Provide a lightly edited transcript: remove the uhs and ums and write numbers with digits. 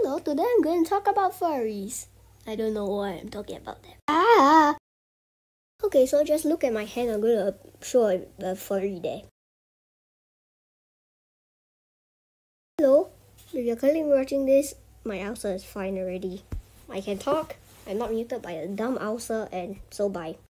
Hello, today I'm going to talk about furries. I don't know why I'm talking about them. Ah! Okay, so just look at my hand. I'm going to show the furry there. Hello, if you're currently watching this, my ulcer is fine already. I can talk. I'm not muted by a dumb ulcer, and so bye.